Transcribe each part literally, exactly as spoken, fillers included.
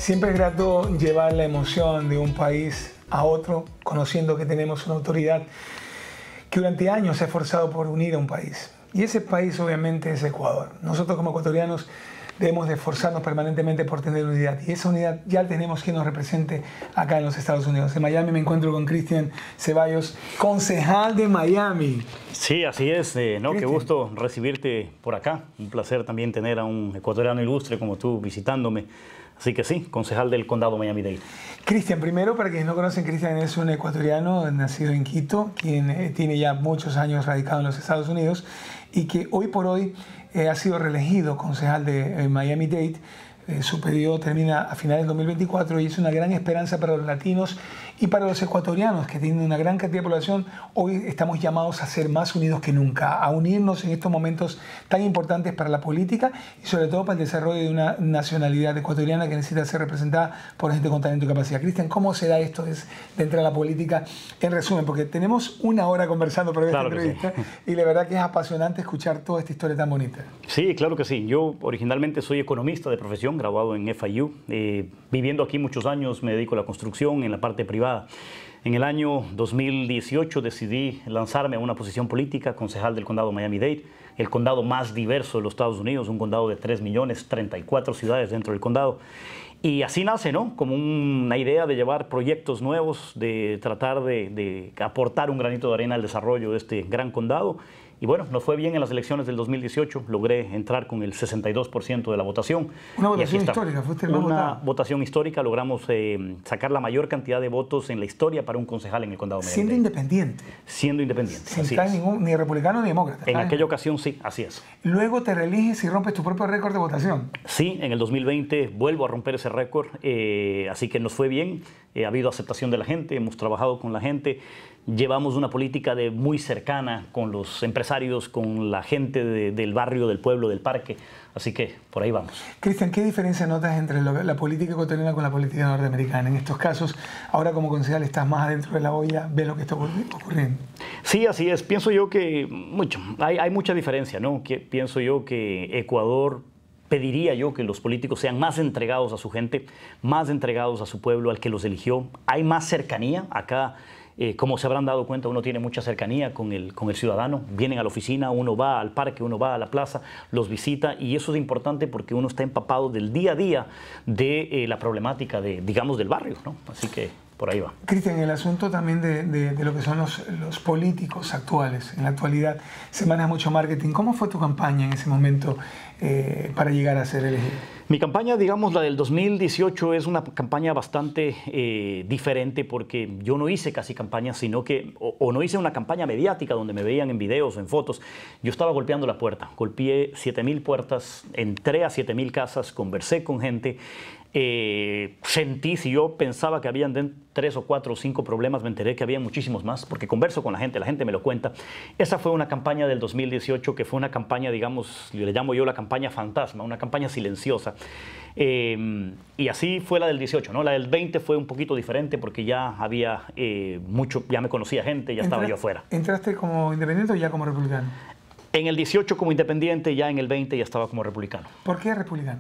Siempre es grato llevar la emoción de un país a otro, conociendo que tenemos una autoridad que durante años se ha esforzado por unir a un país. Y ese país obviamente es Ecuador. Nosotros como ecuatorianos debemos de esforzarnos permanentemente por tener unidad. Y esa unidad ya tenemos quien nos represente acá en los Estados Unidos. En Miami me encuentro con Cristian Ceballos, concejal de Miami. Sí, así es. Eh, ¿no? Qué gusto recibirte por acá. Un placer también tener a un ecuatoriano ilustre como tú visitándome. Así que sí, concejal del condado Miami-Dade. Cristian, primero, para quienes no conocen, Cristian es un ecuatoriano nacido en Quito, quien eh, tiene ya muchos años radicado en los Estados Unidos y que hoy por hoy eh, ha sido reelegido concejal de eh, Miami-Dade. Eh, su periodo termina a finales de dos mil veinticuatro y es una gran esperanza para los latinos y para los ecuatorianos que tienen una gran cantidad de población. Hoy estamos llamados a ser más unidos que nunca, a unirnos en estos momentos tan importantes para la política y sobre todo para el desarrollo de una nacionalidad ecuatoriana que necesita ser representada por gente con talento y capacidad. Cristian, ¿cómo se da esto de, de entrar a la política? En resumen, porque tenemos una hora conversando por esta claro entrevista sí. Y la verdad que es apasionante escuchar toda esta historia tan bonita. Sí, claro que sí. Yo originalmente soy economista de profesión, graduado en F I U. Eh, viviendo aquí muchos años me dedico a la construcción en la parte privada. En el año dos mil dieciocho decidí lanzarme a una posición política, concejal del condado Miami-Dade, el condado más diverso de los Estados Unidos, un condado de tres millones, treinta y cuatro ciudades dentro del condado. Y así nace, ¿no? Como una idea de llevar proyectos nuevos, de tratar de, de aportar un granito de arena al desarrollo de este gran condado. Y bueno, nos fue bien en las elecciones del dos mil dieciocho, logré entrar con el sesenta y dos por ciento de la votación. Una votación histórica, fuiste el más Una votado. votación histórica, logramos eh, sacar la mayor cantidad de votos en la historia para un concejal en el condado de Miami-Dade. Siendo independiente. Siendo independiente, Sin así estar es. ningún, ni republicano ni demócrata. En ¿sabes? aquella ocasión sí, así es. Luego te reeliges y rompes tu propio récord de votación. Sí, en el dos mil veinte vuelvo a romper ese récord, eh, así que nos fue bien, eh, ha habido aceptación de la gente, hemos trabajado con la gente, llevamos una política de muy cercana con los empresarios, con la gente de, del barrio, del pueblo, del parque, así que por ahí vamos. Cristian, ¿qué diferencia notas entre lo, la política ecuatoriana con la política norteamericana? En estos casos, ahora como concejal estás más adentro de la olla, ves lo que está ocurriendo. Sí, así es. Pienso yo que mucho, hay, hay mucha diferencia, ¿no? Que, pienso yo que Ecuador pediría yo que los políticos sean más entregados a su gente, más entregados a su pueblo, al que los eligió. Hay más cercanía acá. Eh, como se habrán dado cuenta, uno tiene mucha cercanía con el, con el ciudadano. Vienen a la oficina, uno va al parque, uno va a la plaza, los visita y eso es importante porque uno está empapado del día a día de eh, la problemática, de, digamos, del barrio, ¿no? Así que por ahí va. Cristian, el asunto también de, de, de lo que son los, los políticos actuales, en la actualidad se maneja mucho marketing. ¿Cómo fue tu campaña en ese momento eh, para llegar a ser elegido? Mi campaña, digamos, la del dos mil dieciocho, es una campaña bastante eh, diferente porque yo no hice casi campaña, sino que, o, o no hice una campaña mediática donde me veían en videos o en fotos. Yo estaba golpeando la puerta, golpeé siete mil puertas, entré a siete mil casas, conversé con gente. Eh, sentí, si yo pensaba que habían tres o cuatro o cinco problemas, me enteré que había muchísimos más, porque converso con la gente, la gente me lo cuenta. Esa fue una campaña del dos mil dieciocho que fue una campaña, digamos, le llamo yo la campaña fantasma, una campaña silenciosa. Eh, y así fue la del dieciocho, ¿no? La del veinte fue un poquito diferente porque ya había eh, mucho, ya me conocía gente, ya Entra, estaba yo afuera. ¿Entraste como independiente o ya como republicano? En el dieciocho como independiente, ya en el veinte ya estaba como republicano. ¿Por qué republicano?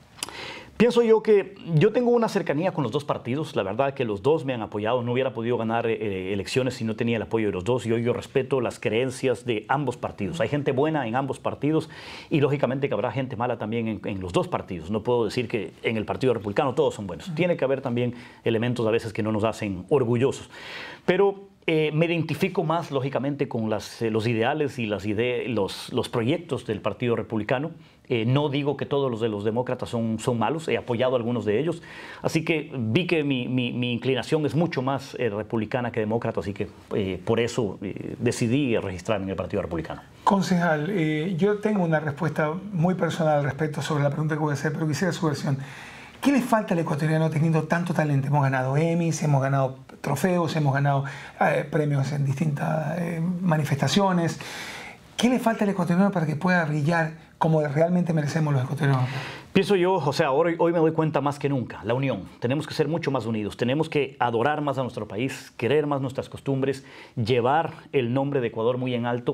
Pienso yo que yo tengo una cercanía con los dos partidos, la verdad que los dos me han apoyado, no hubiera podido ganar eh, elecciones si no tenía el apoyo de los dos y hoy yo respeto las creencias de ambos partidos. Hay gente buena en ambos partidos y lógicamente que habrá gente mala también en, en los dos partidos. No puedo decir que en el Partido Republicano todos son buenos. Tiene que haber también elementos a veces que no nos hacen orgullosos. Pero Eh, me identifico más, lógicamente, con las, eh, los ideales y las ide los, los proyectos del Partido Republicano. Eh, no digo que todos los de los demócratas son, son malos, he apoyado a algunos de ellos. Así que vi que mi, mi, mi inclinación es mucho más eh, republicana que demócrata, así que eh, por eso eh, decidí registrarme en el Partido Republicano. Concejal, eh, yo tengo una respuesta muy personal al respecto sobre la pregunta que voy a hacer, pero quisiera su versión. ¿Qué le falta al ecuatoriano teniendo tanto talento? Hemos ganado Emmys, hemos ganado trofeos, hemos ganado eh, premios en distintas eh, manifestaciones. ¿Qué le falta al ecuatoriano para que pueda brillar como realmente merecemos los ecuatorianos? Pienso yo, o sea, hoy, hoy me doy cuenta más que nunca, la unión. Tenemos que ser mucho más unidos, tenemos que adorar más a nuestro país, querer más nuestras costumbres, llevar el nombre de Ecuador muy en alto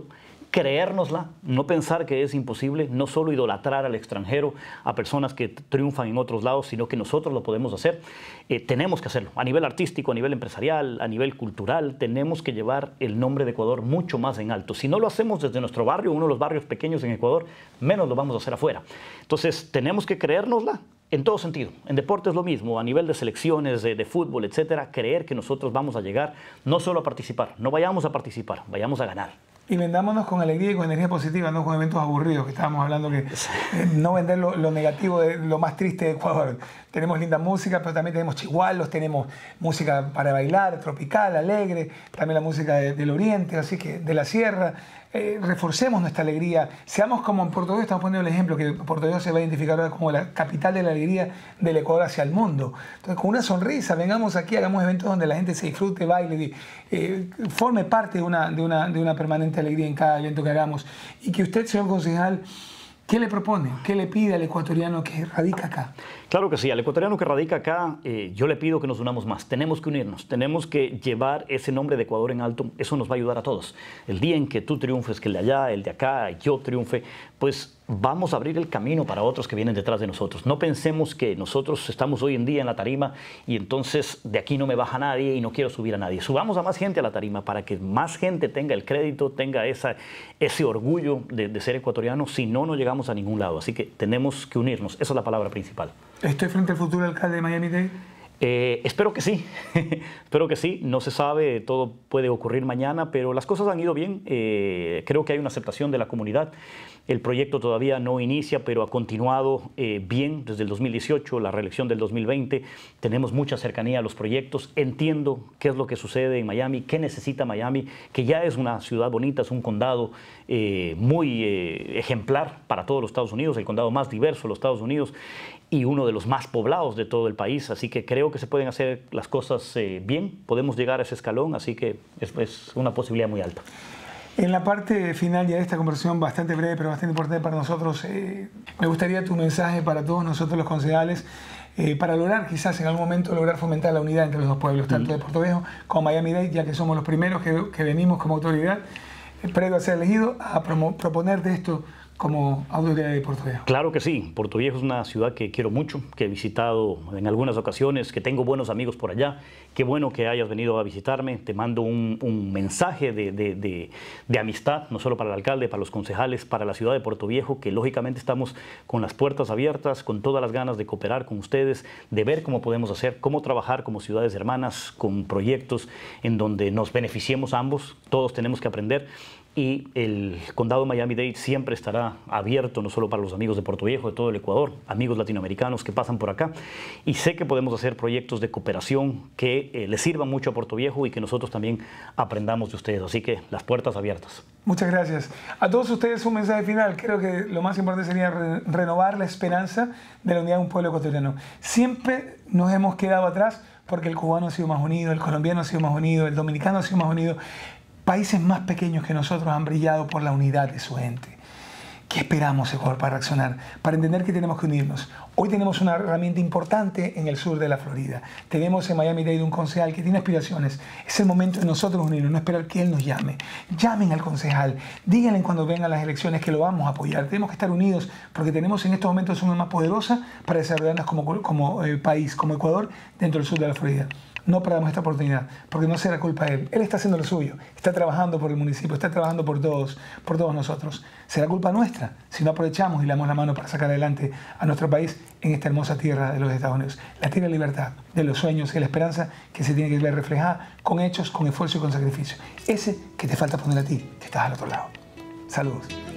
creérnosla, no pensar que es imposible, no solo idolatrar al extranjero, a personas que triunfan en otros lados, sino que nosotros lo podemos hacer. Eh, tenemos que hacerlo a nivel artístico, a nivel empresarial, a nivel cultural. Tenemos que llevar el nombre de Ecuador mucho más en alto. Si no lo hacemos desde nuestro barrio, uno de los barrios pequeños en Ecuador, menos lo vamos a hacer afuera. Entonces, tenemos que creérnosla en todo sentido. En deporte es lo mismo, a nivel de selecciones, de, de fútbol, etcétera, creer que nosotros vamos a llegar no solo a participar, no vayamos a participar, vayamos a ganar. Y vendámonos con alegría y con energía positiva, no con eventos aburridos, que estábamos hablando que eh, no vender lo, lo negativo, de, lo más triste de Ecuador. Tenemos linda música, pero también tenemos chigualos, tenemos música para bailar, tropical, alegre, también la música de, del oriente, así que de la sierra. Eh, reforcemos nuestra alegría, seamos como en Puerto Viejo, estamos poniendo el ejemplo que Puerto Viejo se va a identificar ahora como la capital de la alegría del Ecuador hacia el mundo. Entonces, con una sonrisa, vengamos aquí, hagamos eventos donde la gente se disfrute, baile, eh, forme parte de una, de, una, de una permanente alegría en cada evento que hagamos. Y que usted, señor concejal, ¿qué le propone? ¿Qué le pide al ecuatoriano que radica acá? Claro que sí, al ecuatoriano que radica acá, eh, yo le pido que nos unamos más. Tenemos que unirnos, tenemos que llevar ese nombre de Ecuador en alto. Eso nos va a ayudar a todos. El día en que tú triunfes, que el de allá, el de acá, yo triunfe, pues vamos a abrir el camino para otros que vienen detrás de nosotros. No pensemos que nosotros estamos hoy en día en la tarima y entonces de aquí no me baja nadie y no quiero subir a nadie. Subamos a más gente a la tarima para que más gente tenga el crédito, tenga esa, ese orgullo de, de ser ecuatoriano. Si no, no llegamos a ningún lado. Así que tenemos que unirnos. Esa es la palabra principal. ¿Estoy frente al futuro alcalde de Miami-Dade? Eh, espero que sí, espero que sí, no se sabe, todo puede ocurrir mañana, pero las cosas han ido bien, eh, creo que hay una aceptación de la comunidad. El proyecto todavía no inicia, pero ha continuado eh, bien desde el dos mil dieciocho, la reelección del dos mil veinte. Tenemos mucha cercanía a los proyectos. Entiendo qué es lo que sucede en Miami, qué necesita Miami, que ya es una ciudad bonita, es un condado eh, muy eh, ejemplar para todos los Estados Unidos, el condado más diverso de los Estados Unidos y uno de los más poblados de todo el país. Así que creo que se pueden hacer las cosas eh, bien, podemos llegar a ese escalón, así que es, es una posibilidad muy alta. En la parte final ya de esta conversación, bastante breve, pero bastante importante para nosotros, eh, me gustaría tu mensaje para todos nosotros los concejales, eh, para lograr quizás en algún momento lograr fomentar la unidad entre los dos pueblos, tanto de Puerto Viejo como Miami-Dade, ya que somos los primeros que, que venimos como autoridad, eh, previo a ser elegido, a promo, proponerte esto como autoridad de Puerto Viejo. Claro que sí, Puerto Viejo es una ciudad que quiero mucho, que he visitado en algunas ocasiones, que tengo buenos amigos por allá. Qué bueno que hayas venido a visitarme, te mando un, un mensaje de, de, de, de amistad, no solo para el alcalde, para los concejales, para la ciudad de Puerto Viejo, que lógicamente estamos con las puertas abiertas, con todas las ganas de cooperar con ustedes, de ver cómo podemos hacer, cómo trabajar como ciudades hermanas, con proyectos en donde nos beneficiemos ambos, todos tenemos que aprender. Y el condado de Miami-Dade siempre estará abierto, no solo para los amigos de Puerto Viejo, de todo el Ecuador, amigos latinoamericanos que pasan por acá. Y sé que podemos hacer proyectos de cooperación que eh, les sirvan mucho a Puerto Viejo y que nosotros también aprendamos de ustedes. Así que las puertas abiertas. Muchas gracias. A todos ustedes un mensaje final. Creo que lo más importante sería re renovar la esperanza de la unidad de un pueblo ecuatoriano. Siempre nos hemos quedado atrás porque el cubano ha sido más unido, el colombiano ha sido más unido, el dominicano ha sido más unido. Países más pequeños que nosotros han brillado por la unidad de su gente. ¿Qué esperamos, Ecuador, para reaccionar? Para entender que tenemos que unirnos. Hoy tenemos una herramienta importante en el sur de la Florida. Tenemos en Miami-Dade un concejal que tiene aspiraciones. Es el momento de nosotros unirnos, no esperar que él nos llame. Llamen al concejal, díganle cuando vengan las elecciones que lo vamos a apoyar. Tenemos que estar unidos porque tenemos en estos momentos una más poderosa para desarrollarnos como, como eh, país, como Ecuador, dentro del sur de la Florida. No perdamos esta oportunidad, porque no será culpa de él. Él está haciendo lo suyo, está trabajando por el municipio, está trabajando por todos, por todos nosotros. Será culpa nuestra si no aprovechamos y le damos la mano para sacar adelante a nuestro país en esta hermosa tierra de los Estados Unidos. La tierra de libertad, de los sueños y la esperanza que se tiene que ver reflejada con hechos, con esfuerzo y con sacrificio. Ese que te falta poner a ti, que estás al otro lado. Saludos.